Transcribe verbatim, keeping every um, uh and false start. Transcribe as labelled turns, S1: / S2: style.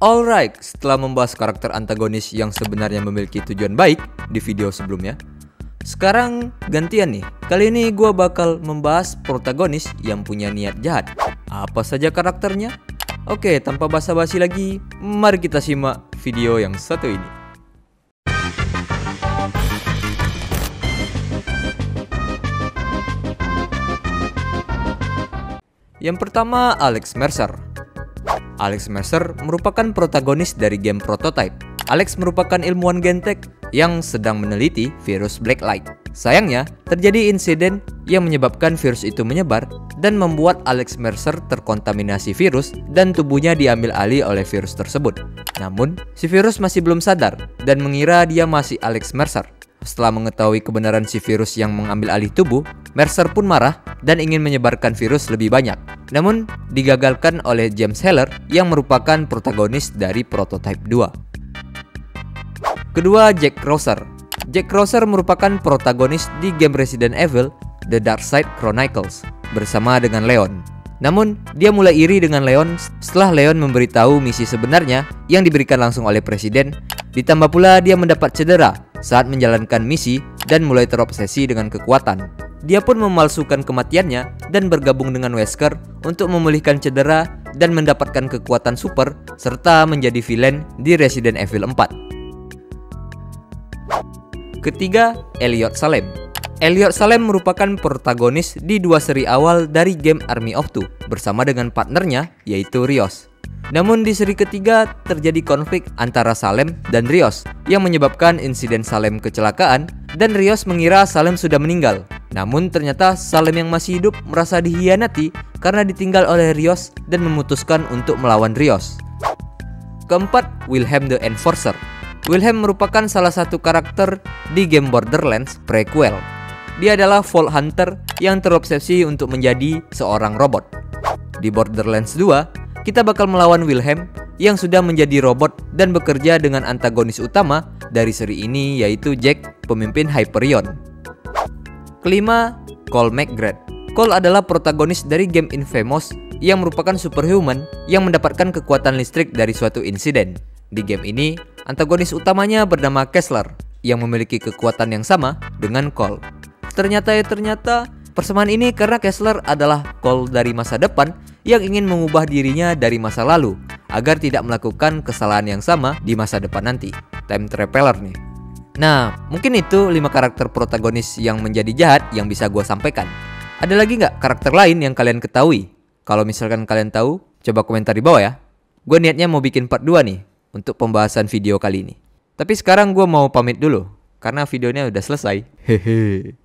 S1: Alright, setelah membahas karakter antagonis yang sebenarnya memiliki tujuan baik di video sebelumnya, sekarang gantian nih. Kali ini gue bakal membahas protagonis yang punya niat jahat. Apa saja karakternya? Oke, tanpa basa-basi lagi, mari kita simak video yang satu ini. Yang pertama, Alex Mercer. Alex Mercer merupakan protagonis dari game Prototype. Alex merupakan ilmuwan Gentek yang sedang meneliti virus Blacklight. Sayangnya, terjadi insiden yang menyebabkan virus itu menyebar dan membuat Alex Mercer terkontaminasi virus dan tubuhnya diambil alih oleh virus tersebut. Namun, si virus masih belum sadar dan mengira dia masih Alex Mercer. Setelah mengetahui kebenaran si virus yang mengambil alih tubuh, Mercer pun marah dan ingin menyebarkan virus lebih banyak. Namun, digagalkan oleh James Heller yang merupakan protagonis dari Prototype dua. Kedua, Jack Krauser. Jack Krauser merupakan protagonis di game Resident Evil The Dark Side Chronicles bersama dengan Leon. Namun, dia mulai iri dengan Leon setelah Leon memberitahu misi sebenarnya yang diberikan langsung oleh Presiden. Ditambah pula dia mendapat cedera saat menjalankan misi dan mulai terobsesi dengan kekuatan. Dia pun memalsukan kematiannya dan bergabung dengan Wesker untuk memulihkan cedera dan mendapatkan kekuatan super serta menjadi villain di Resident Evil empat. Ketiga, Elliot Salem. Elliot Salem merupakan protagonis di dua seri awal dari game Army of Two bersama dengan partnernya yaitu Rios. Namun di seri ketiga terjadi konflik antara Salem dan Rios yang menyebabkan insiden Salem kecelakaan dan Rios mengira Salem sudah meninggal. Namun ternyata Salem yang masih hidup merasa dihianati karena ditinggal oleh Rios dan memutuskan untuk melawan Rios. Keempat, Wilhelm the Enforcer. Wilhelm merupakan salah satu karakter di game Borderlands prequel. Dia adalah Vault Hunter yang terobsesi untuk menjadi seorang robot. Di Borderlands dua, kita bakal melawan Wilhelm yang sudah menjadi robot dan bekerja dengan antagonis utama dari seri ini yaitu Jack, pemimpin Hyperion. Kelima, Cole McGrath. Cole adalah protagonis dari game Infamous yang merupakan superhuman yang mendapatkan kekuatan listrik dari suatu insiden. Di game ini, antagonis utamanya bernama Kessler yang memiliki kekuatan yang sama dengan Cole. Ternyata ya ternyata persamaan ini karena Kessler adalah Cole dari masa depan yang ingin mengubah dirinya dari masa lalu agar tidak melakukan kesalahan yang sama di masa depan nanti. Time traveler nih. Nah, mungkin itu lima karakter protagonis yang menjadi jahat yang bisa gue sampaikan. Ada lagi nggak karakter lain yang kalian ketahui? Kalau misalkan kalian tahu, coba komentar di bawah ya. Gue niatnya mau bikin part dua nih untuk pembahasan video kali ini. Tapi sekarang gue mau pamit dulu karena videonya udah selesai. Hehe.